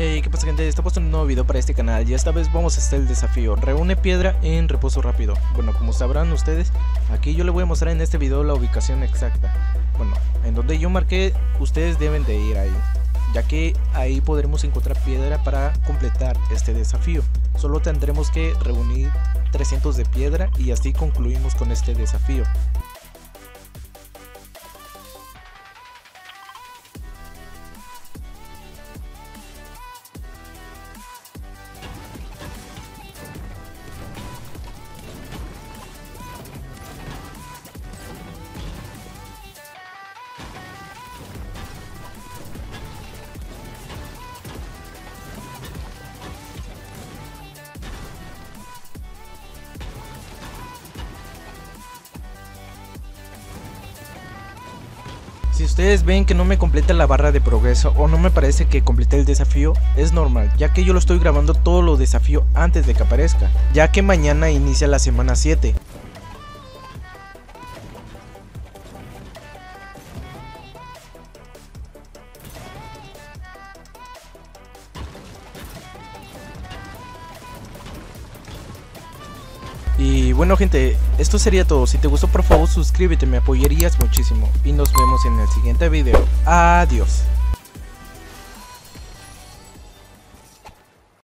Hey, ¿qué pasa, gente? Estamos en un nuevo video para este canal y esta vez vamos a hacer el desafío reúne piedra en reposo rápido. Bueno, como sabrán ustedes, aquí yo les voy a mostrar en este video la ubicación exacta. Bueno, en donde yo marqué, ustedes deben de ir ahí, ya que ahí podremos encontrar piedra para completar este desafío. Solo tendremos que reunir 300 de piedra y así concluimos con este desafío. Si ustedes ven que no me completa la barra de progreso o no me parece que completé el desafío, es normal, ya que yo lo estoy grabando todo lo desafío antes de que aparezca, ya que mañana inicia la semana 7. Y bueno, gente, esto sería todo. Si te gustó, por favor suscríbete, me apoyarías muchísimo. Y nos vemos en el siguiente video. Adiós.